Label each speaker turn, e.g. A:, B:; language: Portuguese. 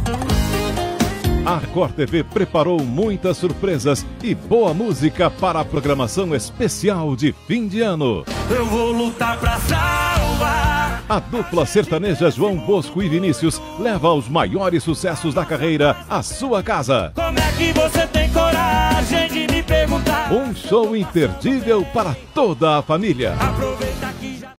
A: A Cor TV preparou muitas surpresas e boa música para a programação especial de fim de ano.
B: Eu vou lutar pra salvar.
A: A dupla sertaneja João Bosco e Vinícius leva os maiores sucessos da carreira à sua casa.
B: Como é que você tem coragem de me perguntar?
A: Um show imperdível para toda a família.
B: Aproveita.